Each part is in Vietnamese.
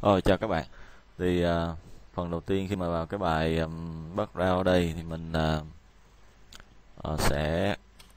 Chào các bạn. Thì phần đầu tiên khi mà vào cái bài background ở đây thì mình sẽ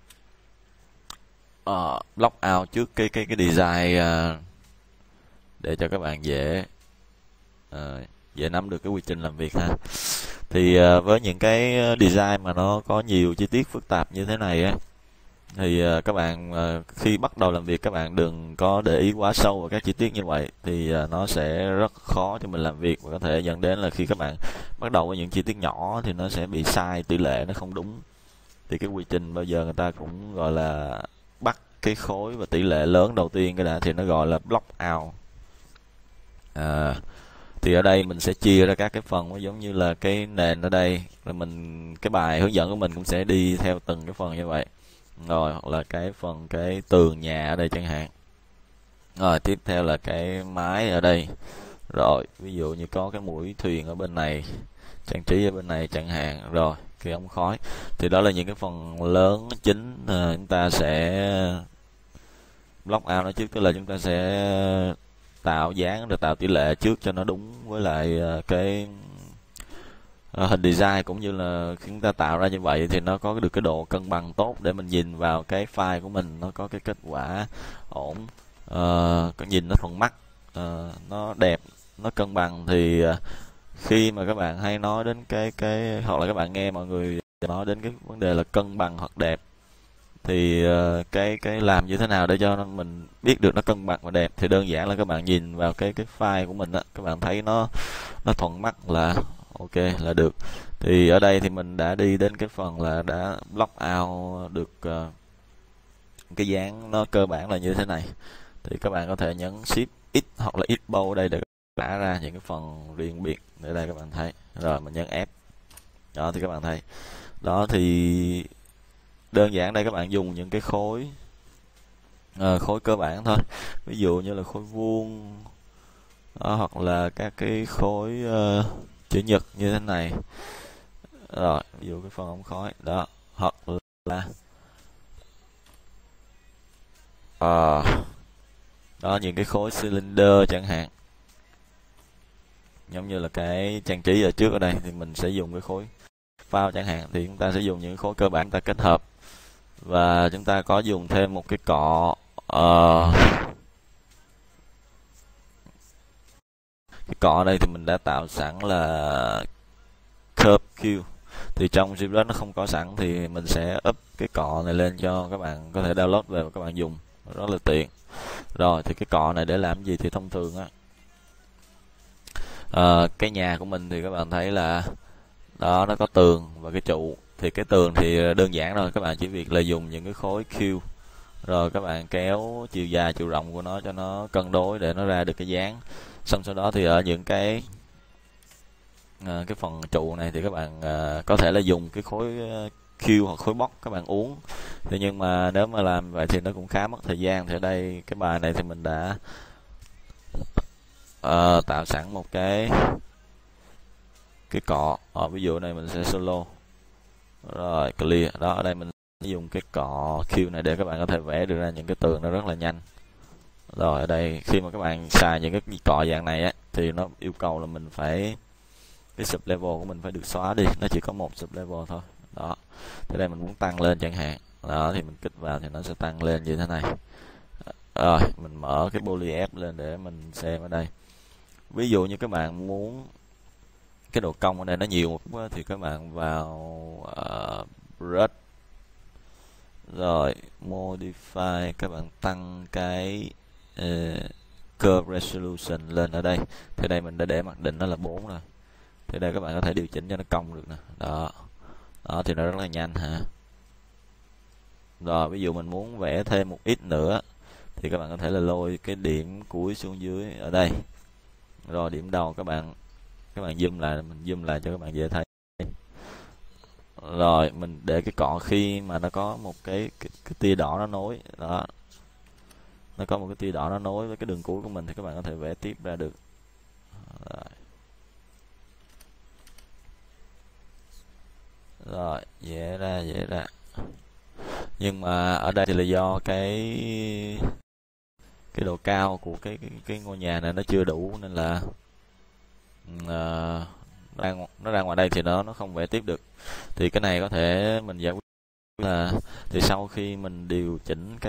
block out trước cái design, để cho các bạn dễ nắm được cái quy trình làm việc ha. Thì với những cái design mà nó có nhiều chi tiết phức tạp như thế này á, thì các bạn khi bắt đầu làm việc các bạn đừng có để ý quá sâu vào các chi tiết như vậy, thì nó sẽ rất khó cho mình làm việc, và có thể dẫn đến là khi các bạn bắt đầu với những chi tiết nhỏ thì nó sẽ bị sai tỷ lệ, nó không đúng. Thì cái quy trình bao giờ người ta cũng gọi là bắt cái khối và tỷ lệ lớn đầu tiên cái đã, thì nó gọi là block out. Thì ở đây mình sẽ chia ra các cái phần, giống như là cái nền ở đây, rồi cái bài hướng dẫn của mình cũng sẽ đi theo từng cái phần như vậy. Rồi, hoặc là cái tường nhà ở đây chẳng hạn. Rồi tiếp theo là cái mái ở đây. Rồi ví dụ như có cái mũi thuyền ở bên này, trang trí ở bên này chẳng hạn. Rồi cái ống khói, thì đó là những cái phần lớn chính chúng ta sẽ block out nó trước, tức là chúng ta sẽ tạo dáng rồi tạo tỷ lệ trước cho nó đúng với lại cái hình design, cũng như là khi chúng ta tạo ra như vậy thì nó có được cái độ cân bằng tốt để mình nhìn vào cái file của mình, nó có cái kết quả ổn, nhìn nó thuận mắt, nó đẹp, nó cân bằng. Thì khi mà các bạn hay nói đến cái hoặc là các bạn nghe mọi người nói đến cái vấn đề là cân bằng hoặc đẹp, thì cái làm như thế nào để cho mình biết được nó cân bằng và đẹp, thì đơn giản là các bạn nhìn vào cái file của mình á, các bạn thấy nó thuận mắt là ok là được. Thì ở đây thì mình đã đi đến cái phần là đã block out được cái dáng nó cơ bản là như thế này. Thì các bạn có thể nhấn Shift X hoặc là Export ở đây để vẽ ra những cái phần riêng biệt. Ở đây các bạn thấy, rồi mình nhấn F, đó thì các bạn thấy đó. Thì đơn giản đây các bạn dùng những cái khối cơ bản thôi, ví dụ như là khối vuông đó, hoặc là các cái khối chữ nhật như thế này. Rồi ví dụ cái phần ống khói đó, hoặc là đó những cái khối cylinder chẳng hạn, giống như là cái trang trí ở trước ở đây thì mình sẽ dùng cái khối phao chẳng hạn. Thì chúng ta sẽ dùng những khối cơ bản ta kết hợp, và chúng ta có dùng thêm một cái cọ cái cọ đây thì mình đã tạo sẵn là curve Q. Thì trong ZBrush nó không có sẵn, thì mình sẽ up cái cọ này lên cho các bạn có thể download về và các bạn dùng rất là tiện. Rồi thì cái cọ này để làm gì, thì thông thường á, cái nhà của mình thì các bạn thấy là đó, nó có tường và cái trụ. Thì cái tường thì đơn giản thôi, các bạn chỉ việc là dùng những cái khối Q, rồi các bạn kéo chiều dài chiều rộng của nó cho nó cân đối để nó ra được cái dáng. Xong sau đó thì ở những cái phần trụ này thì các bạn có thể là dùng cái khối Q hoặc khối box các bạn uốn. Thế nhưng mà nếu mà làm vậy thì nó cũng khá mất thời gian. Thì ở đây cái bài này thì mình đã tạo sẵn một cái cọ. Ví dụ này mình sẽ solo, rồi clear đó. Ở đây mình dùng cái cọ Q này để các bạn có thể vẽ được ra những cái tường nó rất là nhanh. Rồi ở đây khi mà các bạn xài những cái cọ dạng này á, thì nó yêu cầu là mình phải cái sub level của mình phải được xóa đi, nó chỉ có một sub level thôi. Đó, thì đây mình muốn tăng lên chẳng hạn, đó thì mình kích vào thì nó sẽ tăng lên như thế này. Rồi mình mở cái poly F lên để mình xem ở đây. Ví dụ như các bạn muốn cái độ cong ở đây nó nhiều một chút thì các bạn vào brush, rồi modify, các bạn tăng cái curve resolution lên ở đây. Thì đây mình đã để mặc định nó là 4 rồi. Thì đây các bạn có thể điều chỉnh cho nó cong được nè. Đó, đó thì nó rất là nhanh hả. Rồi ví dụ mình muốn vẽ thêm một ít nữa thì các bạn có thể là lôi cái điểm cuối xuống dưới ở đây, rồi điểm đầu các bạn zoom lại, mình zoom lại cho các bạn dễ thấy. Rồi mình để cái cọ khi mà nó có một cái tia đỏ nó nối đó, nó có một cái tia đỏ nó nối với cái đường cuối của mình, thì các bạn có thể vẽ tiếp ra được. Rồi vẽ ra. Nhưng mà ở đây thì là do cái cái độ cao của cái ngôi nhà này nó chưa đủ, nên là nó ra ngoài đây thì nó không vẽ tiếp được. Thì cái này có thể mình giải quyết là, thì sau khi mình điều chỉnh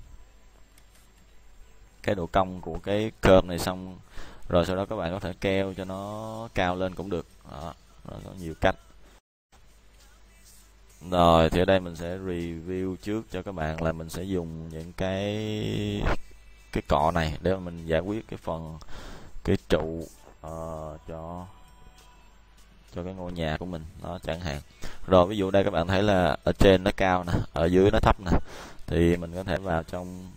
cái độ cong của cái curve này xong rồi, sau đó các bạn có thể keo cho nó cao lên cũng được. Đó, nó có nhiều cách. Rồi thì ở đây mình sẽ review trước cho các bạn là mình sẽ dùng những cái cọ này để mà mình giải quyết cái phần cái trụ cho cái ngôi nhà của mình đó chẳng hạn. Rồi ví dụ đây các bạn thấy là ở trên nó cao nè, ở dưới nó thấp nè, thì mình có thể vào trong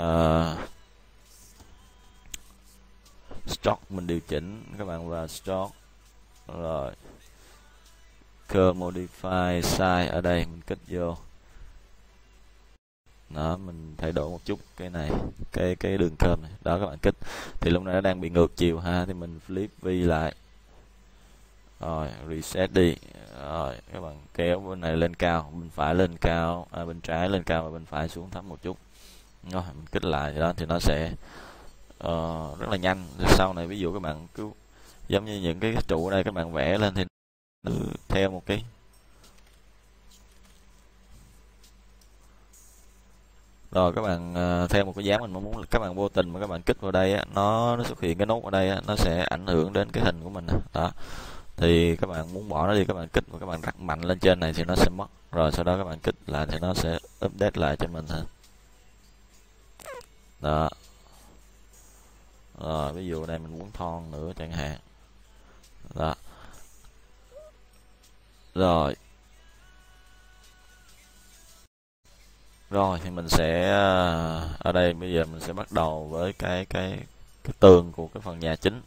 stock mình điều chỉnh. Các bạn vào stock rồi curve modify size, ở đây mình kích vô đó, mình thay đổi một chút cái này, cái đường curve này đó, các bạn kích thì lúc này nó đang bị ngược chiều ha, thì mình flip v lại rồi reset đi. Rồi các bạn kéo bên này lên cao, bên phải lên cao, bên trái lên cao và bên phải xuống thấp một chút. Rồi mình kích lại đó thì nó sẽ rất là nhanh. Sau này ví dụ các bạn cứ giống như những cái trụ ở đây các bạn vẽ lên thì theo một cái, rồi các bạn theo một cái dáng mình mong muốn, các bạn vô tình mà các bạn kích vào đây á, nó xuất hiện cái nút ở đây á, nó sẽ ảnh hưởng đến cái hình của mình đó. Thì các bạn muốn bỏ nó đi, các bạn kích và các bạn đặt mạnh lên trên này thì nó sẽ mất. Rồi sau đó các bạn kích lại thì nó sẽ update lại cho mình ha. Đó. Rồi ví dụ đây mình muốn thon nữa chẳng hạn. Đó. Rồi. Rồi thì mình sẽ ở đây bây giờ mình sẽ bắt đầu với cái tường của cái phần nhà chính.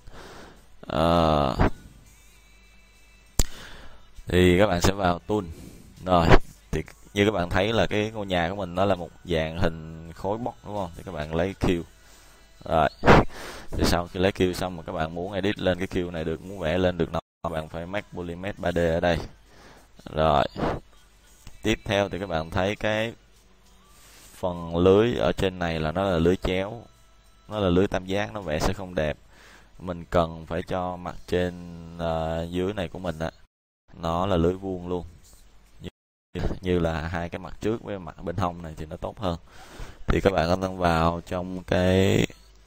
Thì các bạn sẽ vào tool. Rồi thì như các bạn thấy là cái ngôi nhà của mình nó là một dạng hình khối box đúng không, thì các bạn lấy Q. Rồi thì sau khi lấy Q xong mà các bạn muốn edit lên cái Q này được, muốn vẽ lên được nó, các bạn phải make polymesh 3D ở đây. Rồi tiếp theo thì các bạn thấy cái phần lưới ở trên này là nó là lưới chéo, nó là lưới tam giác, nó vẽ sẽ không đẹp. Mình cần phải cho mặt trên dưới này của mình á, nó là lưới vuông luôn, như là hai cái mặt trước với mặt bên hông này thì nó tốt hơn. Thì các bạn có thể vào trong cái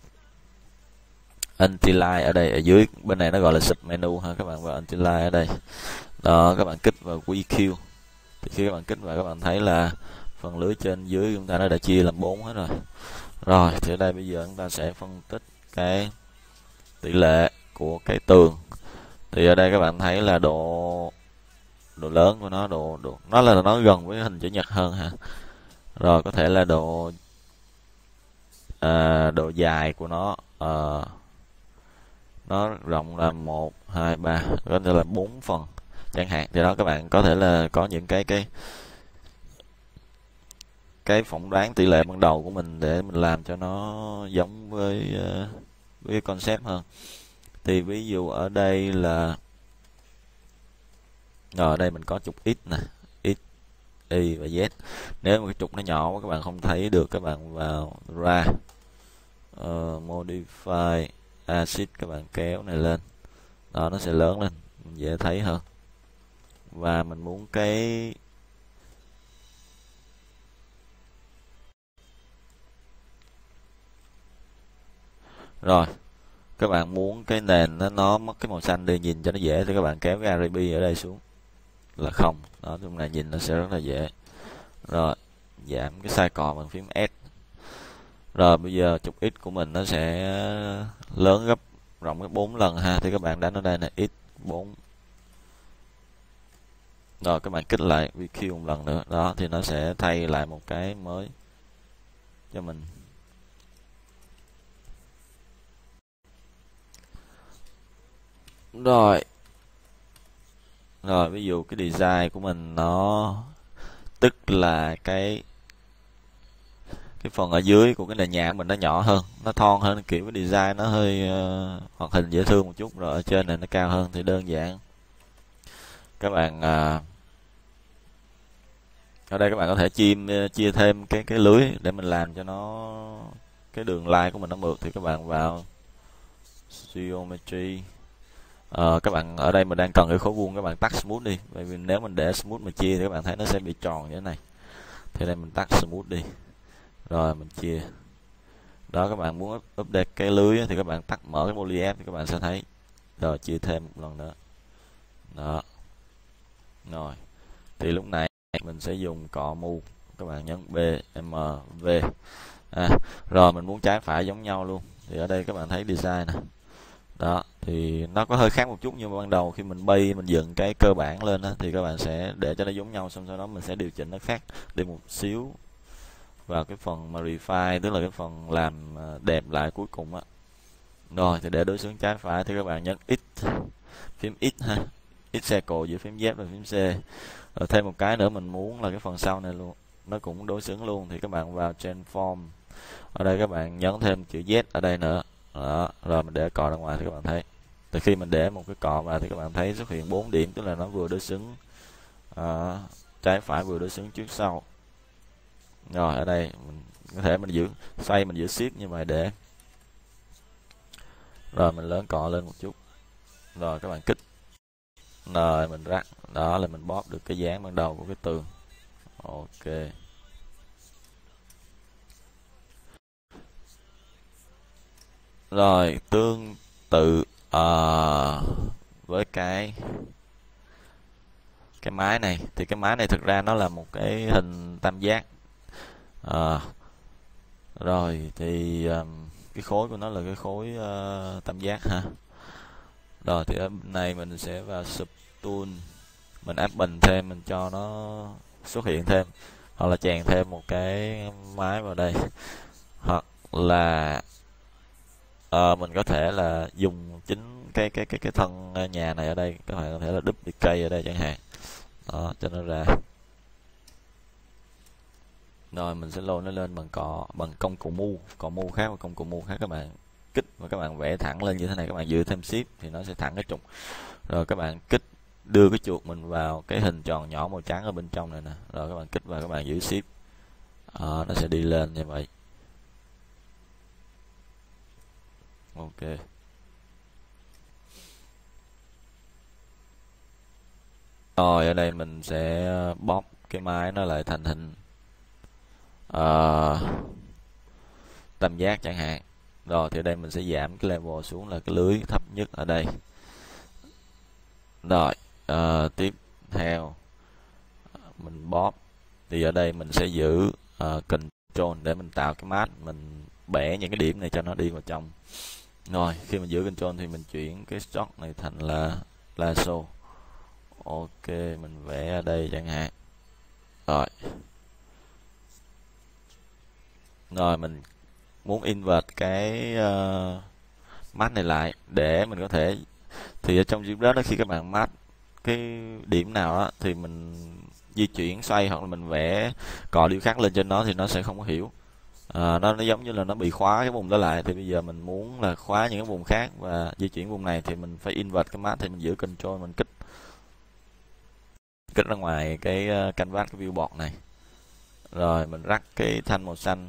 anti-line ở đây, ở dưới bên này nó gọi là sub menu ha, các bạn vào anti-line ở đây đó, các bạn kích vào QQ. Thì khi các bạn kích vào các bạn thấy là phần lưới trên dưới chúng ta nó đã chia làm 4 hết rồi. Rồi thì ở đây bây giờ chúng ta sẽ phân tích cái tỷ lệ của cái tường. Thì ở đây các bạn thấy là độ lớn của nó, nó là nó gần với hình chữ nhật hơn ha. Rồi có thể là độ dài của nó rộng là 1, 2, 3, có thể là 4 phần chẳng hạn. Thì đó các bạn có thể là có những cái phỏng đoán tỷ lệ ban đầu của mình để mình làm cho nó giống với cái concept hơn. Thì ví dụ ở đây là ở đây mình có trục x nè, x, y và z. Nếu mà cái trục nó nhỏ quá các bạn không thấy được, các bạn vào ra modify axis, các bạn kéo này lên đó, nó sẽ lớn lên, dễ thấy hơn. Và mình muốn cái rồi các bạn muốn cái nền nó mất cái màu xanh đi, nhìn cho nó dễ, thì các bạn kéo cái RGB ở đây xuống là không đó, lúc này nhìn nó sẽ rất là dễ. Rồi giảm cái size cọ bằng phím S. Rồi bây giờ trục x của mình nó sẽ lớn rộng gấp 4 lần ha, thì các bạn đánh ở đây là x4. Rồi các bạn kích lại VQ một lần nữa đó, thì nó sẽ thay lại một cái mới cho mình. Rồi ví dụ cái design của mình nó tức là cái phần ở dưới của cái nền nhà của mình nó nhỏ hơn, nó thon hơn, kiểu cái design nó hơi hoạt hình dễ thương một chút, rồi ở trên này nó cao hơn. Thì đơn giản các bạn ở đây các bạn có thể chia thêm cái lưới để mình làm cho nó cái đường line của mình nó mượt thì các bạn vào geometry. Các bạn ở đây mình đang cần cái khối vuông, các bạn tắt smooth đi, bởi vì nếu mình để smooth mà chia thì các bạn thấy nó sẽ bị tròn như thế này. Thì đây mình tắt smooth đi, rồi mình chia. Đó, các bạn muốn update cái lưới thì các bạn tắt mở cái poly F thì các bạn sẽ thấy. Rồi chia thêm một lần nữa. Đó. Rồi. Thì lúc này mình sẽ dùng cọ mu, các bạn nhấn B, M, V. Rồi mình muốn trái phải giống nhau luôn. Thì ở đây các bạn thấy design nè. Đó, thì nó có hơi khác một chút, nhưng mà ban đầu khi mình bay mình dựng cái cơ bản lên á, thì các bạn sẽ để cho nó giống nhau, xong sau đó mình sẽ điều chỉnh nó khác đi một xíu vào cái phần mà refine, tức là cái phần làm đẹp lại cuối cùng á. Rồi thì để đối xứng trái phải thì các bạn nhấn X, phím X ha, X circle giữa phím Z và phím C. Rồi thêm một cái nữa mình muốn là cái phần sau này luôn nó cũng đối xứng luôn, thì các bạn vào transform, ở đây các bạn nhấn thêm chữ Z ở đây nữa. Đó, rồi mình để cọ ra ngoài thì các bạn thấy, từ khi mình để một cái cọ vào thì các bạn thấy xuất hiện 4 điểm, tức là nó vừa đối xứng trái phải vừa đối xứng trước sau. Rồi ở đây mình có thể mình giữ xoay, mình giữ shift như vậy để, rồi mình lớn cọ lên một chút, rồi các bạn kích, rồi mình rắc, đó là mình bóp được cái dáng ban đầu của cái tường. Ok. Rồi tương tự với cái mái này, thì cái mái này thực ra nó là một cái hình tam giác. Rồi thì cái khối của nó là cái khối tam giác ha. Rồi thì ở này mình sẽ vào subtool, mình áp bình thêm, mình cho nó xuất hiện thêm, hoặc là chèn thêm một cái mái vào đây, hoặc là mình có thể là dùng chính cái thân nhà này ở đây, các bạn có thể là duplicate ở đây chẳng hạn. Đó, cho nó ra. Rồi mình sẽ lôi nó lên bằng công cụ mu khác và công cụ mu khác. Các bạn kích và các bạn vẽ thẳng lên như thế này, các bạn giữ thêm shift thì nó sẽ thẳng cái trục. Rồi các bạn kích đưa cái chuột mình vào cái hình tròn nhỏ màu trắng ở bên trong này nè, rồi các bạn kích và các bạn giữ shift, nó sẽ đi lên như vậy. Ok. Rồi ở đây mình sẽ bóp cái mái nó lại thành hình tam giác chẳng hạn. Rồi thì ở đây mình sẽ giảm cái level xuống là cái lưới thấp nhất ở đây. Rồi tiếp theo mình bóp, thì ở đây mình sẽ giữ control để mình tạo cái mask, mình bẻ những cái điểm này cho nó đi vào trong. Rồi khi mình giữ control thì mình chuyển cái stroke này thành là lasso. Ok, mình vẽ ở đây chẳng hạn. Rồi mình muốn invert cái mask này lại để mình có thể, thì ở trong ZBrush đó, khi các bạn mask cái điểm nào đó thì mình di chuyển xoay hoặc là mình vẽ cọ điêu khắc lên trên nó thì nó sẽ không có hiểu. Nó giống như là nó bị khóa cái vùng đó lại, thì bây giờ mình muốn là khóa những cái vùng khác và di chuyển vùng này thì mình phải invert cái mask, thì mình giữ control, mình kích ra ngoài cái canvas, cái viewport này, rồi mình rắc cái thanh màu xanh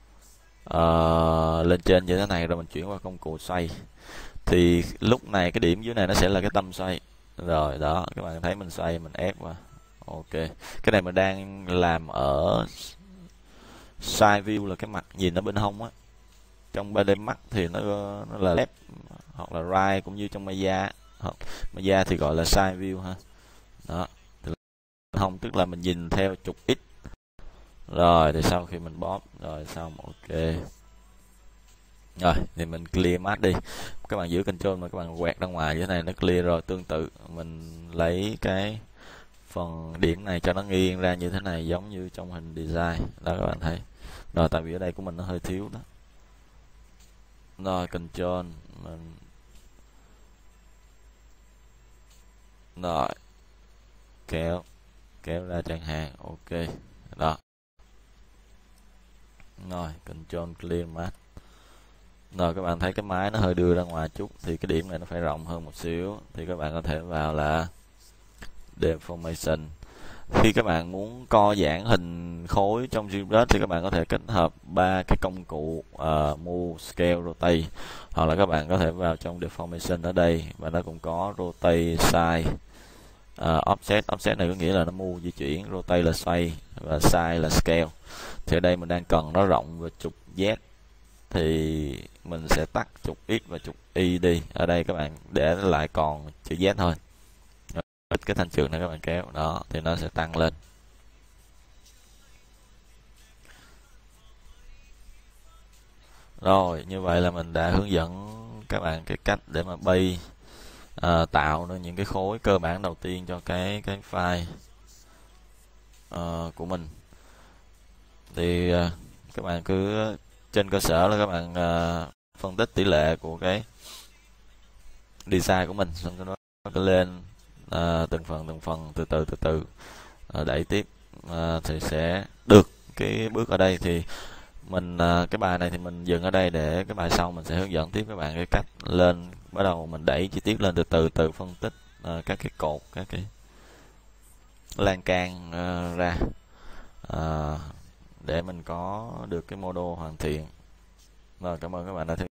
lên trên như thế này, rồi mình chuyển qua công cụ xoay, thì lúc này cái điểm dưới này nó sẽ là cái tâm xoay. Rồi đó, các bạn thấy mình xoay, mình ép qua. Ok, cái này mình đang làm ở side view, là cái mặt nhìn ở bên hông á. Trong 3D Max thì nó là left hoặc là right, cũng như trong Maya thì gọi là side view ha. Đó, thì hông tức là mình nhìn theo trục X. Rồi thì sau khi mình bóp rồi xong, ok. Rồi thì mình clear mask đi, các bạn giữ control mà các bạn quẹt ra ngoài như thế này, nó clear rồi. Tương tự mình lấy cái phần điểm này cho nó nghiêng ra như thế này, giống như trong hình design đó, các bạn thấy. Rồi tại vì ở đây của mình nó hơi thiếu đó. Rồi control mình, rồi kéo ra chẳng hạn. Ok đó. Rồi control clear mask. Rồi các bạn thấy cái máy nó hơi đưa ra ngoài chút, thì cái điểm này nó phải rộng hơn một xíu, thì các bạn có thể vào là deformation. Khi các bạn muốn co giãn hình khối trong ZBrush thì các bạn có thể kết hợp ba cái công cụ Move, Scale, Rotate, hoặc là các bạn có thể vào trong Deformation ở đây và nó cũng có Rotate, Size, Offset. Offset này có nghĩa là nó move di chuyển, Rotate là xoay và Size là Scale. Thì ở đây mình đang cần nó rộng và trục Z thì mình sẽ tắt trục X và trục Y đi. Ở đây các bạn để lại còn chữ Z thôi. Cái thanh trượt này các bạn kéo đó thì nó sẽ tăng lên. Rồi như vậy là mình đã hướng dẫn các bạn cái cách để mà bay tạo ra những cái khối cơ bản đầu tiên cho cái file của mình. Thì các bạn cứ trên cơ sở là các bạn phân tích tỷ lệ của cái design của mình, xong đó cứ lên từng phần từ từ đẩy tiếp thì sẽ được cái bước ở đây. Thì mình cái bài này thì mình dừng ở đây, để cái bài sau mình sẽ hướng dẫn tiếp các bạn cái cách lên, bắt đầu mình đẩy chi tiết lên từ từ phân tích các cái cột, các cái lan can ra để mình có được cái model hoàn thiện. Rồi, cảm ơn các bạn đã theo